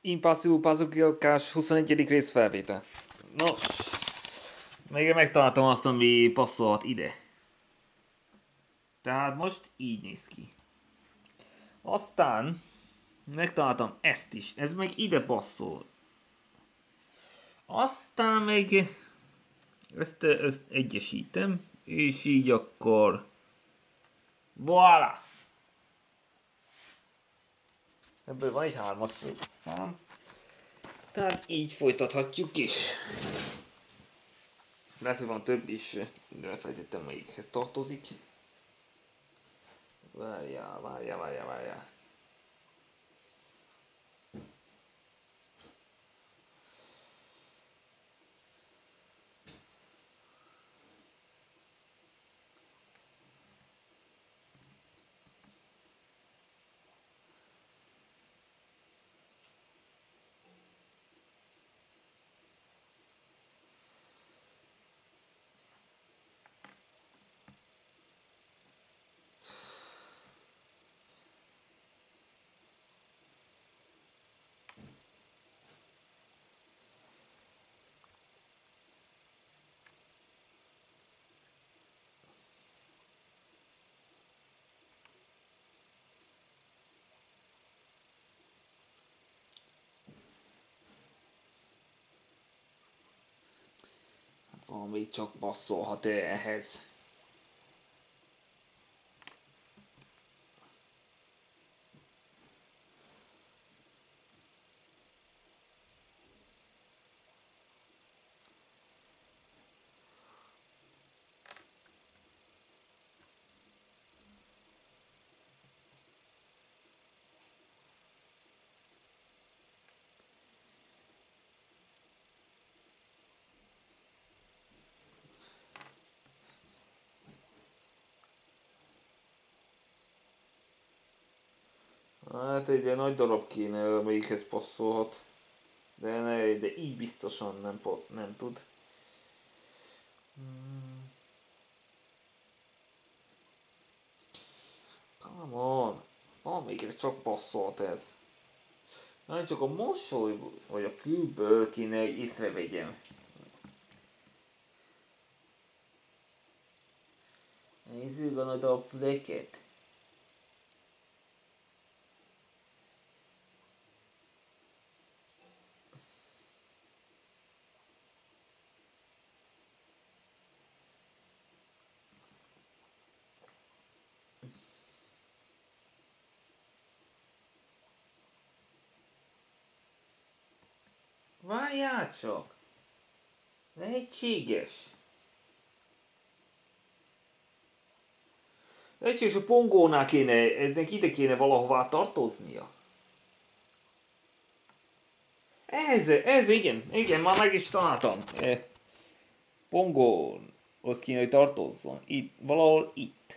Impossible Bazooka 21. rész felvétel. Nos, még megtaláltam azt, ami passzolhat ide. Tehát most így néz ki. Aztán megtaláltam ezt is. Ez meg ide passzol. Aztán meg ezt egyesítem, és így akkor... Voilà! Ebből van egy 3-as szám. Tehát így folytathatjuk is. Lehet, hogy van több is, de elfelejtettem, melyikhez tartozik. Várjál. Valami csak passzolhat ehhez. Hát egy ilyen nagy darab kéne, amelyikhez passzolhat. De így biztosan nem tud. Come on! Valamelyikre csak passzolhat ez. Nem csak a mosoly vagy a fülből kéne, hogy észrevegyem. Nézzük a nagy darab füleket. Várjál csak! Lehetséges. Lehetséges, a pongónál kéne, eznek ide kéne valahová tartoznia. Ez igen, már meg is találtam. Pongóhoz kéne, hogy tartozzon. Itt, valahol itt.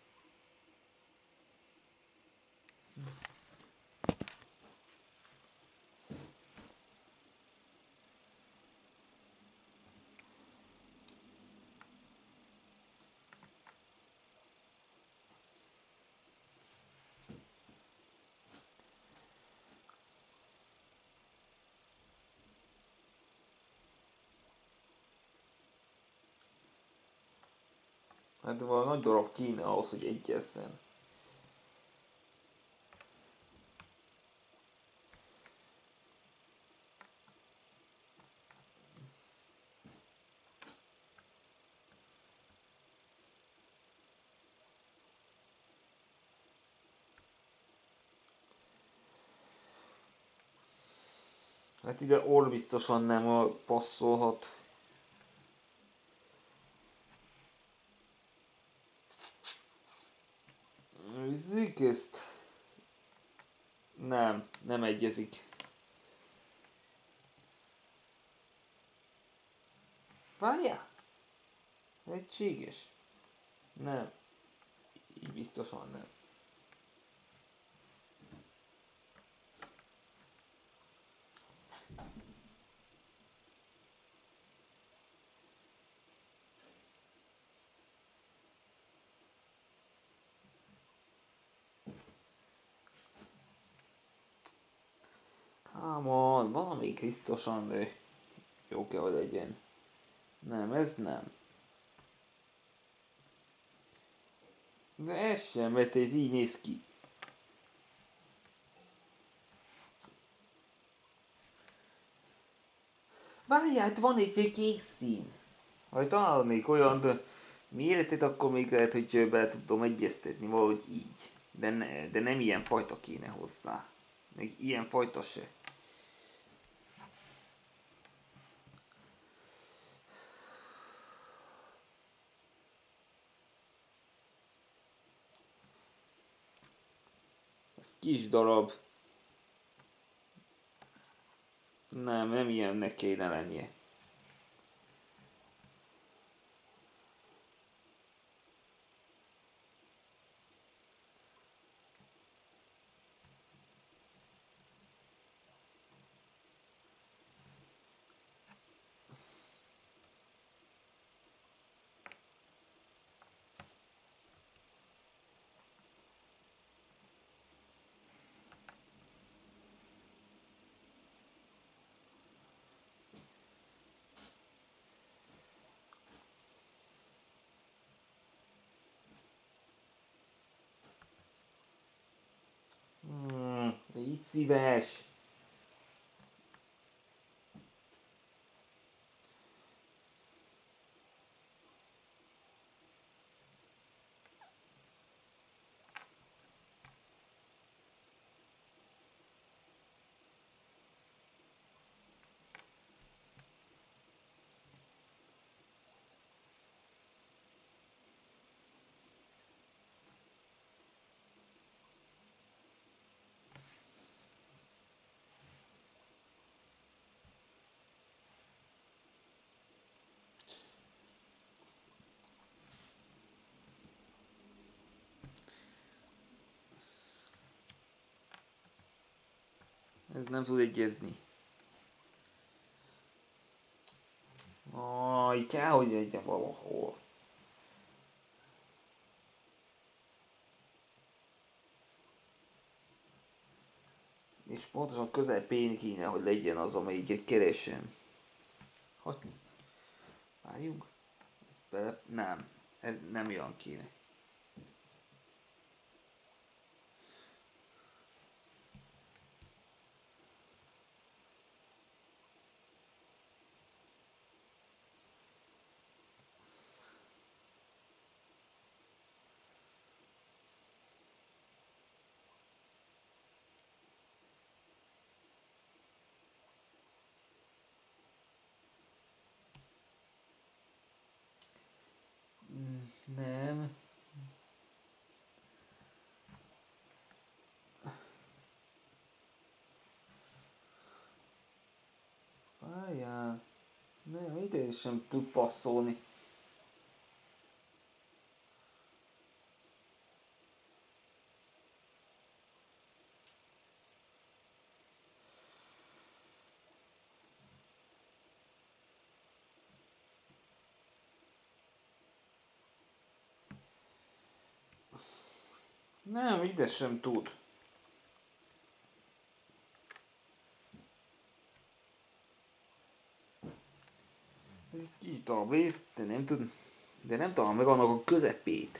Hát valami nagy darab kéne ahhoz, hogy egyezzen. Hát ide orr biztosan nem passzolhat. Nézzük ezt. Nem egyezik. Várjál! Lehetséges? Nem. Így biztosan nem. Come on, valami biztosan jó kell, hogy legyen. Nem, ez nem. De ez sem, mert ez így néz ki. Várjál, itt van egy kék szín. Ha találnék olyan méretet, akkor még lehet, hogy be tudom egyeztetni valahogy így. De nem ilyen fajta kéne hozzá. Még ilyen fajta se. Ez kis darab. Nem ilyennek kéne lennie. Légy szíves! Ez nem tud egyezni. Kell, hogy egyen valahol. És pontosan közepén kéne, hogy legyen az, amelyiket keresem. Hogy? Várjunk. Nem. Ez nem olyan kéne. Nem. Várjál. Nem, ide sem tud passzolni. Nem, ide sem tud. Ez egy kis darab rész, de nem tud. De nem talán meg annak a közepét.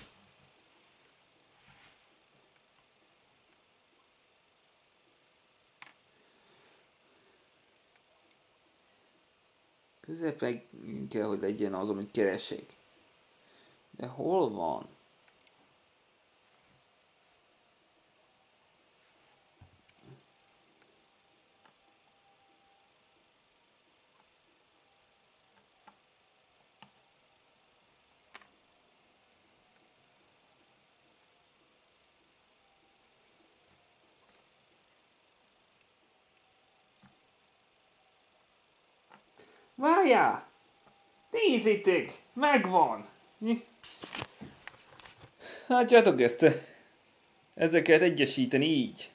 Középen kell, hogy legyen az, amit keresek. De hol van? Várjál! Nézzétek! Megvan! Látjátok ezt? Ezeket egyesíteni így.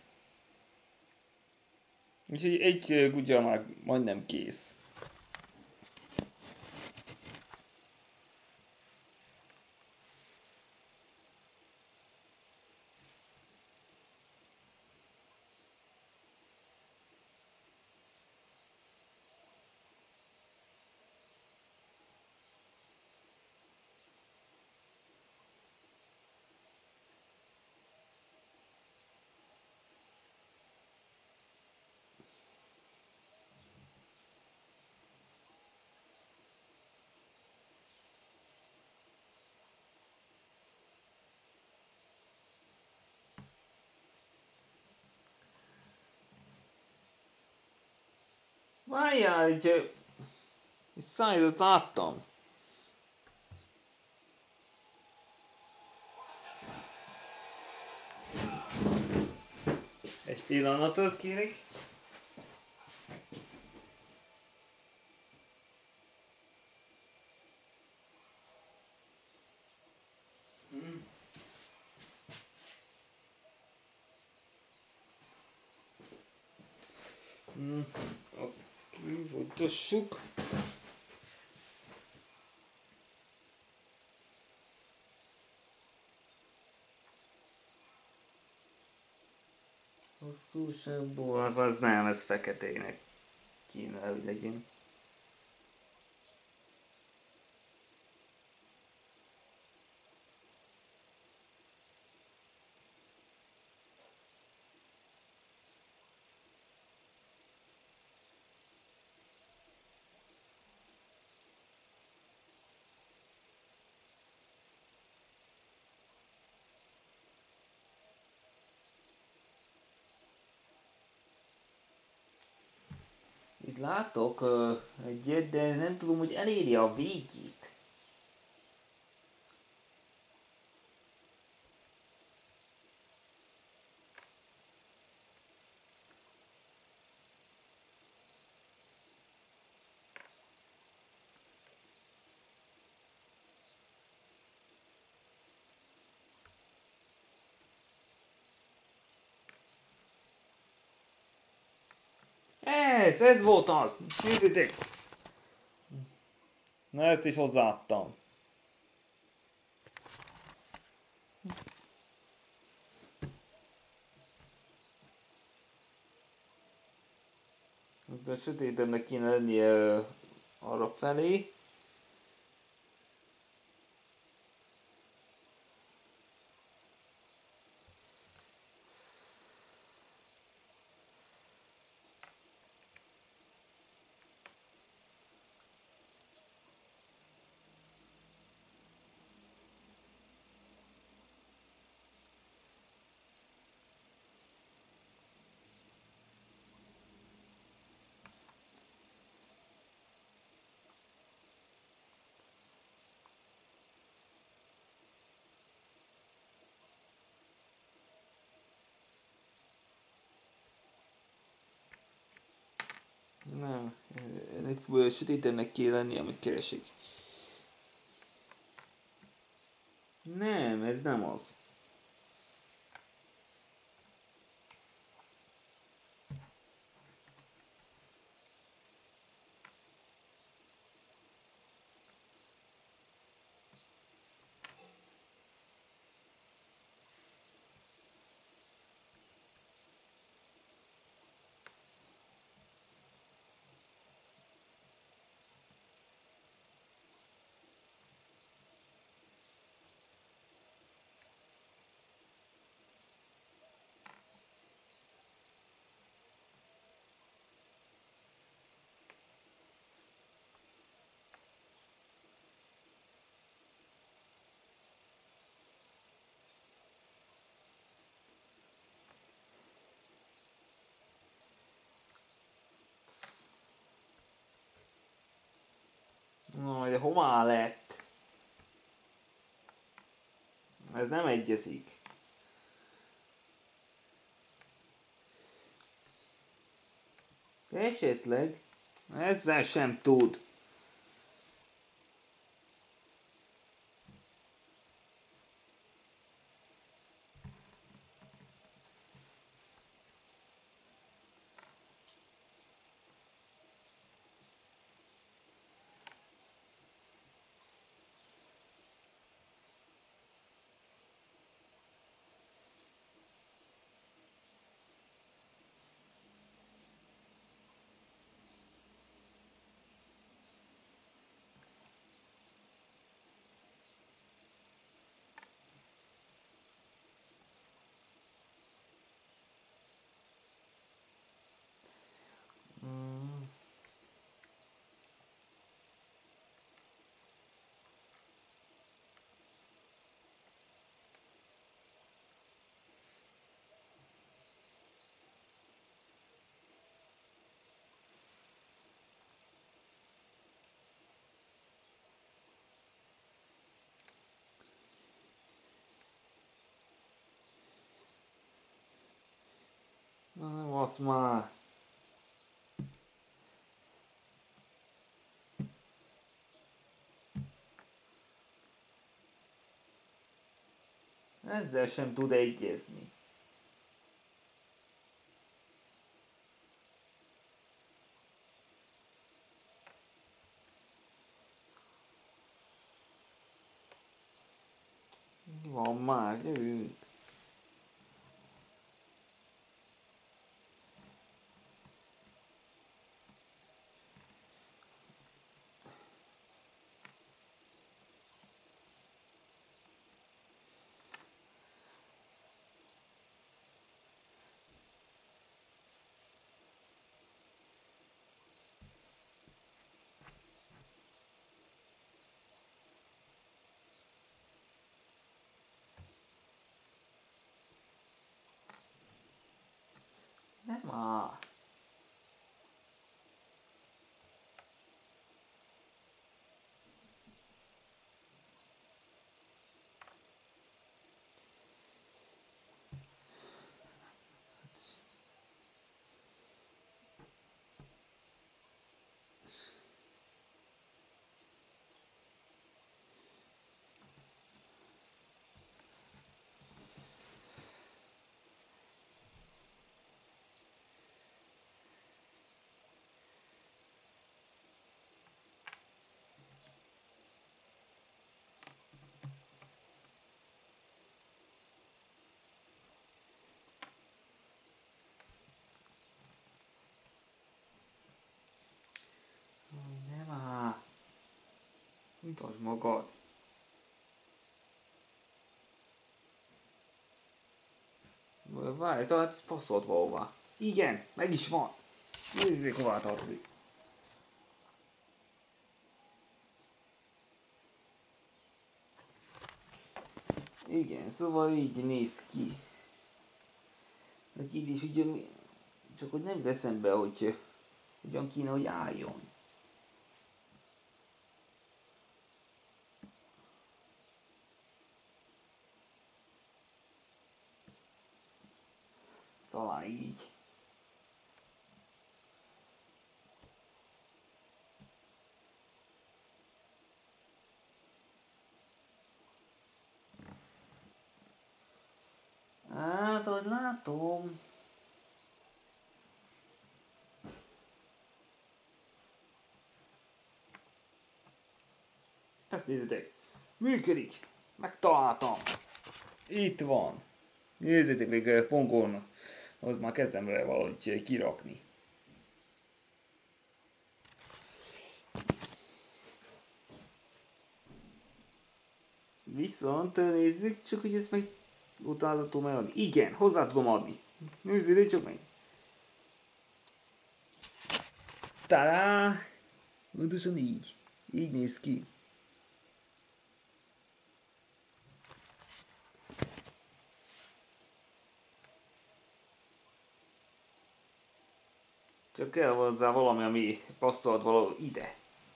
Úgyhogy egy kutya már majdnem kész. Várjál, egy szájtot láttam. Egy pillanatot kérek. Oké, folytassuk. Hosszúságból, az nem, ez feketének kéne, hogy legyen. Itt látok egyet, de nem tudom, hogy eléri a végét. Ez volt az! Nézzétek! Na ezt is hozzáadtam. De sötétebbnek kéne lennie arra felé. Nem, ennek sötétebbnek kéne lennie, amit keresik. Nem, ez nem az. No, de hová lett? Ez nem egyezik. Esetleg ezzel sem tud. Azt már. Ezzel sem tud egyezni. Van már, jövünk. Nem áll. Nem áll. Mutasd magad. Várj, talán ez passzolt valahova. Igen, meg is van. Nézzék, hová tartozik. Igen, szóval így néz ki. Meg így is ugye, csak hogy nem jut eszembe, hogy hogyan kéne, hogy álljon. Talán így. Hát, ahogy látom. Ezt nézzétek. Működik. Megtaláltam. Itt van. Nézzétek, még pongón. Ott már kezdem vele valahogy kirakni. Viszont nézzük csak, hogy ezt meg utána tudom eladni. Igen, hozzá tudom adni. Nézzétek csak meg. Tadá! Pontosan így. Így néz ki. Csak kell hozzá valami, ami passzolt valahol ide.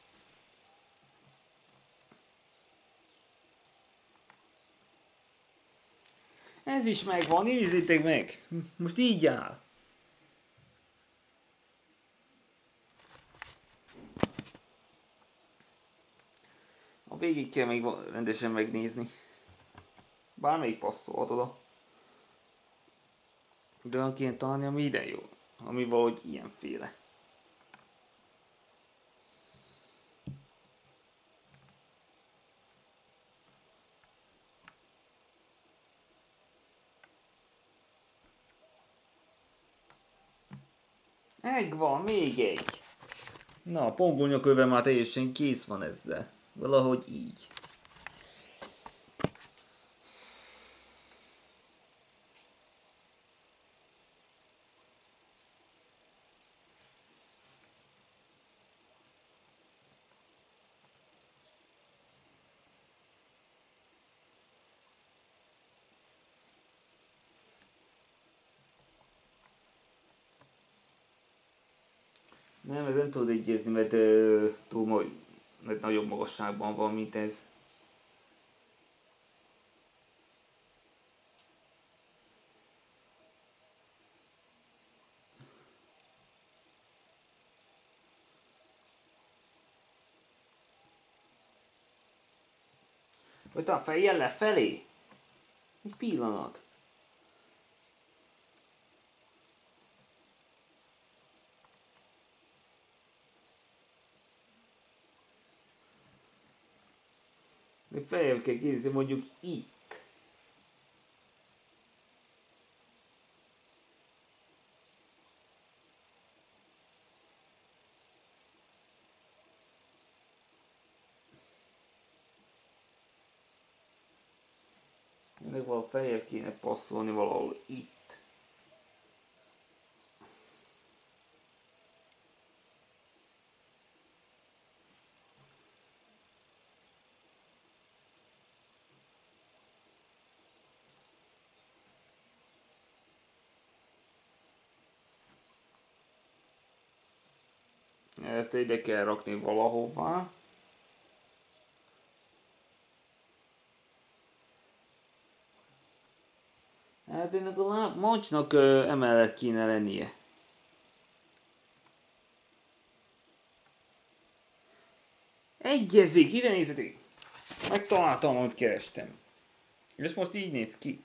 Ez is megvan, nézzétek meg! Most így áll. A végig kell még rendesen megnézni. Bármelyik passzolhat oda. De olyan kéne találni, ami ide jó. Ami valahogy ilyenféle. Megvan, még egy. Na, a pongónyaköve már teljesen kész van ezzel. Valahogy így. Nem, ez nem tudod egyezni, mert mert nagyobb magasságban van, mint ez. Vagy talán fejjel lefelé? Egy pillanat. Még feljebb kell kérdezni, mondjuk itt. Ennek valahol feljebb kéne passzolni valahol itt. Ezt ide kell rakni valahová. Hát ennek a mancsnak emellett kéne lennie. Egyezik, ide nézzetek! Megtaláltam, amit kerestem. És most így néz ki.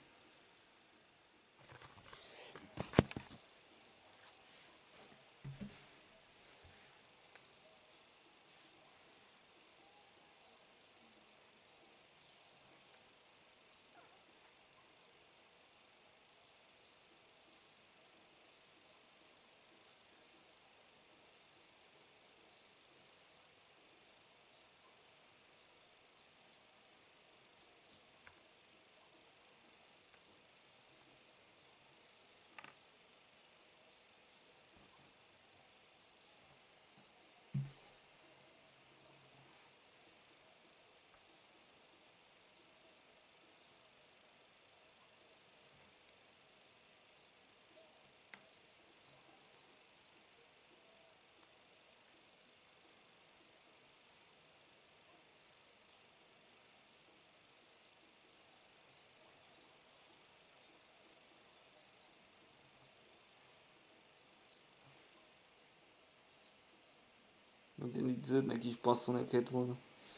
De itt zöldnek is passzolni kellett volna.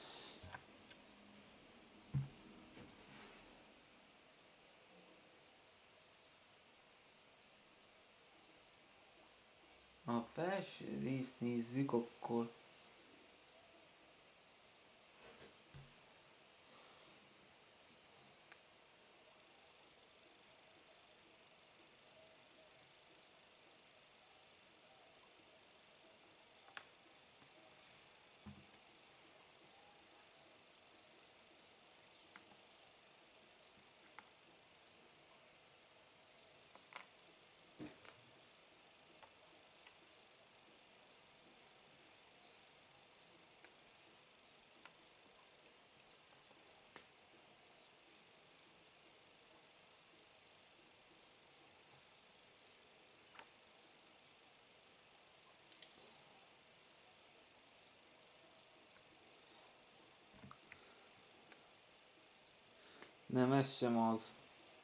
A felső részt nézzük, akkor... Nem, ez sem az.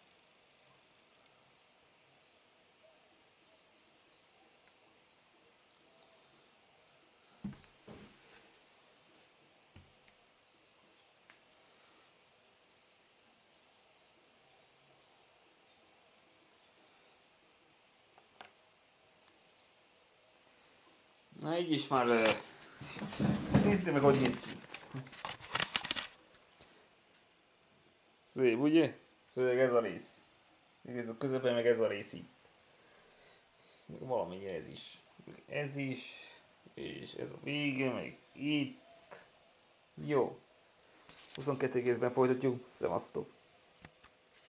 Na így is már... Nézzétek meg, hogy néz ki. Szép, ugye? Főleg ez a rész. Ez a közepén meg ez a rész itt. Még valamennyire ez is. Még ez is. És ez a vége, meg itt. Jó. 22 egészben folytatjuk. Szevasztok.